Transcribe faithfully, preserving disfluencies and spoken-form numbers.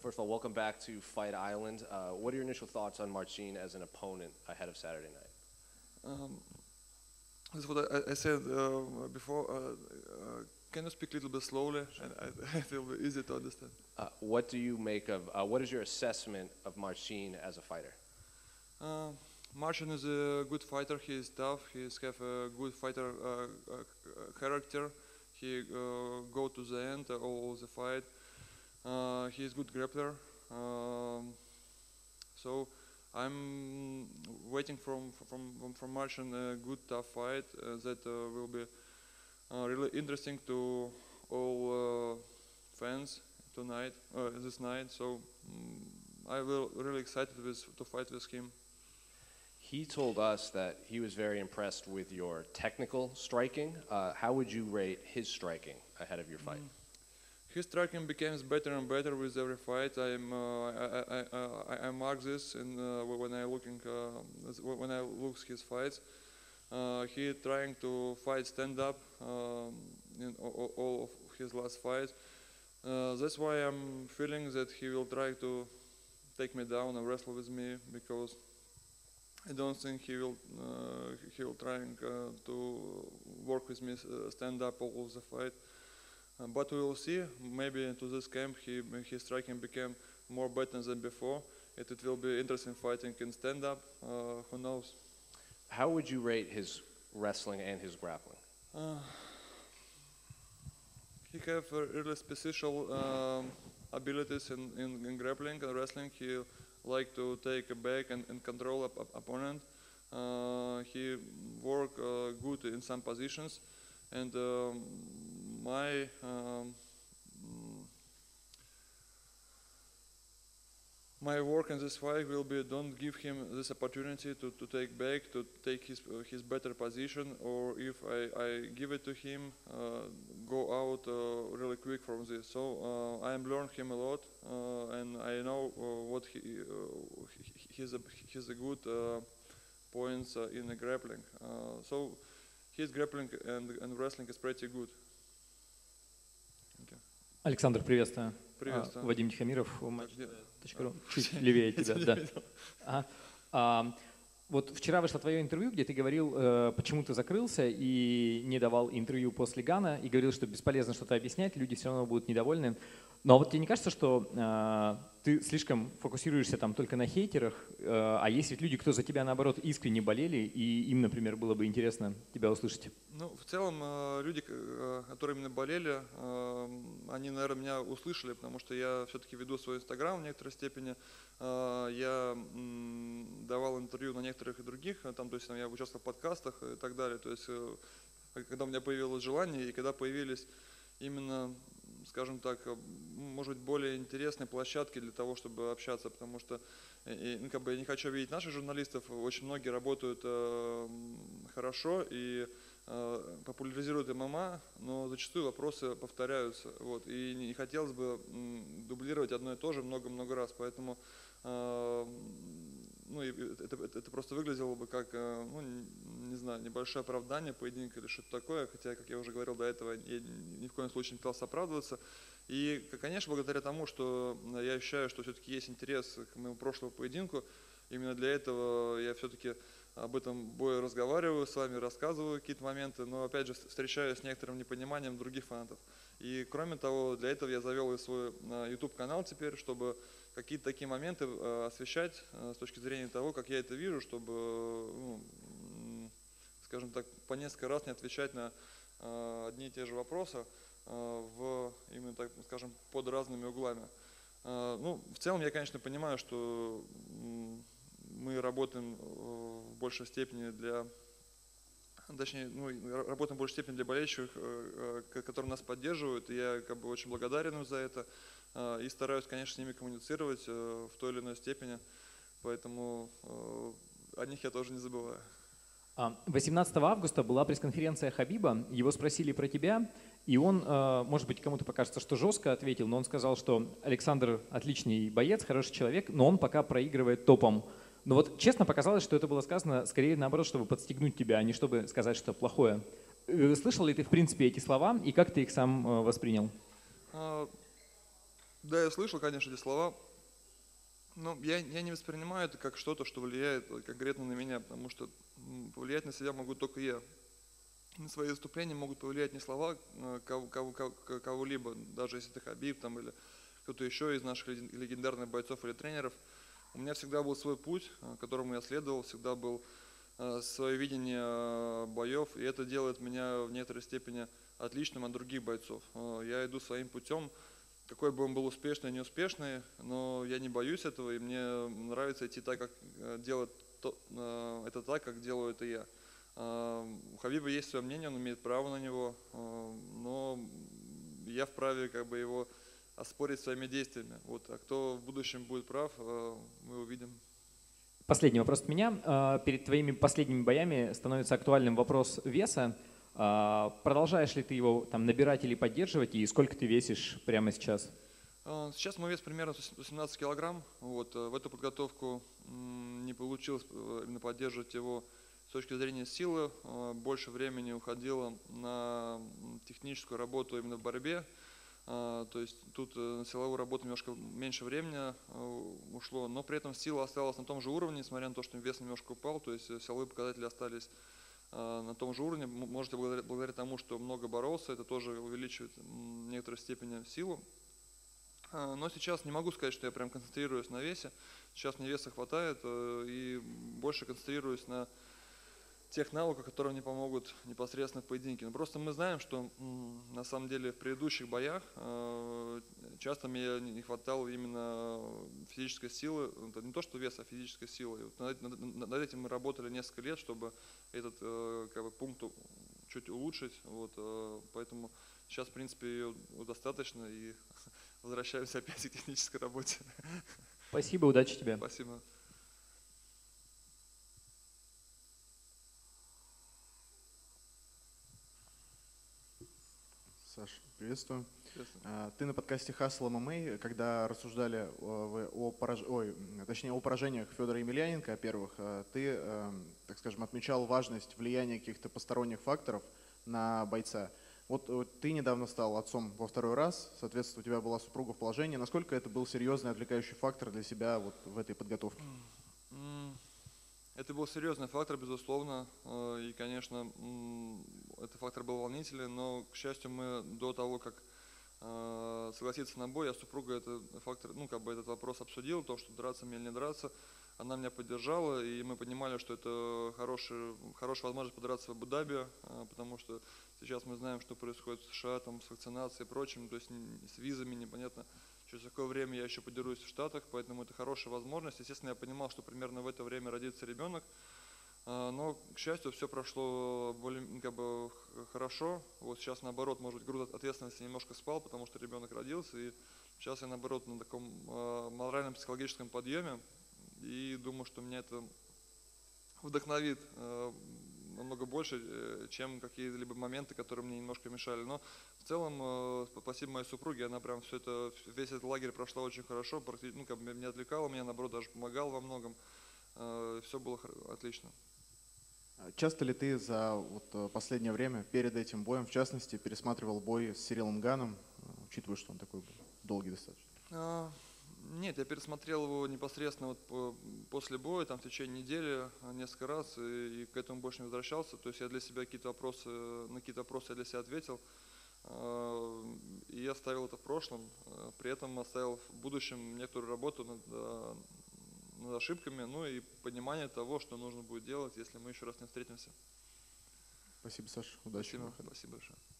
First of all, welcome back to Fight Island. Uh, what are your initial thoughts on Marcin as an opponent ahead of Saturday night? Um, this is what I, I said uh, before. Uh, uh, can you speak a little bit slowly? And I, it will be easy to understand. Uh, what do you make of, uh, what is your assessment of Marcin as a fighter? Uh, Marcin is a good fighter. He is tough. He has have a good fighter uh, uh, character. He uh, go to the end uh, all the fight. Uh, he is good grappler. Um, so I'm waiting from from from Marcin a good tough fight uh, that uh, will be uh, really interesting to all uh, fans tonight, uh, this night. So um, I will really excited with to fight with him. He told us that he was very impressed with your technical striking. Uh, how would you rate his striking ahead of your fight? Mm. His striking becomes better and better with every fight. I'm, uh, I, I, I, I mark this, and uh, when I looking, uh, when I look his fights, uh, he trying to fight stand up um, in all, all of his last fights. Uh, that's why I'm feeling that he will try to take me down and wrestle with me, because I don't think he will uh, he will trying uh, to work with me uh, stand up all of the fight. Uh, but we will see. Maybe into this camp he his striking became more better than before. It, it will be interesting fighting in stand up. Uh, who knows? How would you rate his wrestling and his grappling? Uh, he have uh, really special um, abilities in, in, in grappling and wrestling. He like to take a back and, and control up, up opponent. Uh, he work uh, good in some positions, and um, my um, my work in this fight will be don't give him this opportunity to, to take back, to take his uh, his better position, or if I, I give it to him, uh, go out uh, really quick from this. So uh, I am learned him a lot, uh, and I know uh, what he, uh, he's a he's a good uh, points uh, in the grappling. Uh, so his grappling and, and wrestling is pretty good. Okay. Александр, приветствую. Приветствую. А, Вадим Тихомиров, Так, где? чуть левее тебя. Да. Ага. А, вот вчера вышло твое интервью, где ты говорил, э, почему ты закрылся и не давал интервью после Гана, и говорил, что бесполезно что-то объяснять, люди все равно будут недовольны. Но вот тебе не кажется, что э, ты слишком фокусируешься там только на хейтерах, э, а есть ведь люди, кто за тебя, наоборот, искренне болели, и им, например, было бы интересно тебя услышать? Ну, в целом, э, люди, э, которые именно болели, э, они, наверное, меня услышали, потому что я все-таки веду свой инстаграм в некоторой степени. Э, я м, давал интервью на некоторых и других, там, то есть я участвовал в подкастах и так далее. То есть, э, когда у меня появилось желание и когда появились именно, скажем так, может быть, более интересные площадки для того, чтобы общаться, потому что и, ну, как бы я не хочу видеть наших журналистов, очень многие работают э, хорошо и э, популяризируют ММА, но зачастую вопросы повторяются, вот, и не, не хотелось бы м, дублировать одно и то же много-много раз, поэтому э, ну, и это, это, это просто выглядело бы как, ну, не знаю, небольшое оправдание поединка или что-то такое, хотя, как я уже говорил до этого, я ни в коем случае не пытался оправдываться. И, конечно, благодаря тому, что я ощущаю, что все-таки есть интерес к моему прошлому поединку, именно для этого я все-таки об этом бое разговариваю с вами, рассказываю какие-то моменты, но, опять же, встречаюсь с некоторым непониманием других фанатов. И, кроме того, для этого я завел и свой YouTube-канал теперь, чтобы какие-то такие моменты э, освещать э, с точки зрения того, как я это вижу, чтобы, ну, скажем так, по несколько раз не отвечать на э, одни и те же вопросы э, в, именно так, скажем, под разными углами. Э, ну, в целом я, конечно, понимаю, что э, мы работаем в большей степени для, точнее, ну, работаем в большей степени для болельщиков, э, э, которые нас поддерживают, и я как бы очень благодарен им за это. И стараюсь, конечно, с ними коммуницировать в той или иной степени, поэтому о них я тоже не забываю. восемнадцатого августа была пресс-конференция Хабиба, его спросили про тебя, и он, может быть, кому-то покажется, что жестко ответил, но он сказал, что Александр отличный боец, хороший человек, но он пока проигрывает топом. Но вот честно показалось, что это было сказано скорее наоборот, чтобы подстегнуть тебя, а не чтобы сказать что-то плохое. Слышал ли ты, в принципе, эти слова, и как ты их сам воспринял? Да, я слышал, конечно, эти слова, но я, я не воспринимаю это как что-то, что влияет конкретно на меня, потому что м, повлиять на себя могу только я. На свои выступления могут повлиять не слова э, кого- кого- кого- кого-либо, даже если это Хабиб там, или кто-то еще из наших леген- легендарных бойцов или тренеров. У меня всегда был свой путь, э, которому я следовал, всегда был э, свое видение э, боев, и это делает меня в некоторой степени отличным от других бойцов. Э, Я иду своим путем, какой бы он был успешный, неуспешный, но я не боюсь этого, и мне нравится идти так, как э, делать то- э, это так, как делаю это я. Э, У Хабиба есть свое мнение, он имеет право на него, э, но я вправе как бы его оспорить своими действиями. Вот. А кто в будущем будет прав, э, мы увидим. Последний вопрос от меня. А, Перед твоими последними боями становится актуальным вопрос веса. А, Продолжаешь ли ты его там набирать или поддерживать, и сколько ты весишь прямо сейчас? Э, Сейчас мой вес примерно сто семнадцать килограмм. Вот, э, в эту подготовку м, не получилось э, именно поддерживать его с точки зрения силы. Э, Больше времени уходило на м, техническую работу именно в борьбе. Э, То есть тут э, на силовую работу немножко меньше времени э, ушло, но при этом сила осталась на том же уровне, несмотря на то, что вес немножко упал. То есть э, силовые показатели остались э, на том же уровне. М- Может, благодаря, благодаря тому, что много боролся, это тоже увеличивает м, в некоторой степени силу. А, Но сейчас не могу сказать, что я прям концентрируюсь на весе. Сейчас мне веса хватает э, и больше концентрируюсь на тех навыках, которые мне помогут непосредственно в поединке. Но просто мы знаем, что м, на самом деле в предыдущих боях э, часто мне не не хватало именно физической силы. Это не то, что веса, а физической силы. И вот над, над- над этим мы работали несколько лет, чтобы этот э, как бы, пункт у- чуть улучшить. Вот, э, поэтому сейчас, в принципе, ее достаточно. И возвращаюсь опять к технической работе. Спасибо, удачи тебе. Спасибо. Саш, приветствую. Честно. А, Ты на подкасте Hustle эм эм а, когда рассуждали о, вы- о пораж- ой, м, точнее, о поражениях Федора Емельяненко, о первых, а, ты, эм, так скажем, отмечал важность влияния каких-то посторонних факторов на бойца. Вот э, ты недавно стал отцом во второй раз, соответственно, у тебя была супруга в положении. Насколько это был серьезный отвлекающий фактор для себя вот в этой подготовке? М, Это был серьезный фактор, безусловно. э, И, конечно, м, этот фактор был волнительный, но, к счастью, мы до того, как э, согласиться на бой, я с супругой этот фактор, ну, как бы этот вопрос обсудил, то, что драться мне или не драться. Она меня поддержала, и мы понимали, что это хорошая, хорошая возможность подраться в Абу-Даби, э, потому что сейчас мы знаем, что происходит в США там, с вакцинацией и прочим, то есть н- с визами непонятно, через какое время я еще подерусь в Штатах, поэтому это хорошая возможность. Естественно, я понимал, что примерно в это время родится ребенок, а, но, к счастью, все прошло более, м, как бы, х- хорошо. Вот сейчас, наоборот, может быть, груз ответственности немножко спал, потому что ребенок родился, и сейчас я, наоборот, на таком а, моральном психологическом подъеме, и думаю, что меня это вдохновит э, намного больше, э, чем какие-либо моменты, которые мне немножко мешали. Но в целом, э, спасибо моей супруге, она прям все это, весь этот лагерь прошла очень хорошо, практи- ну, как бы не отвлекала меня, наоборот, даже помогала во многом. Все было хор- отлично. А Часто ли ты за вот, э, последнее время, перед этим боем, в частности, пересматривал бой с Сирилом Ганом, э, учитывая, что он такой был долгий достаточно? А, Нет, я пересмотрел его непосредственно вот по- после боя, там в течение недели а, несколько раз, и, и к этому больше не возвращался. То есть я для себя какие-то вопросы, на какие-то вопросы я для себя ответил, а, и я оставил это в прошлом. а, При этом оставил в будущем некоторую работу над, а, над ошибками, ну и понимание того, что нужно будет делать, если мы еще раз не встретимся. Спасибо, Саша. Удачи. Спасибо, спасибо большое.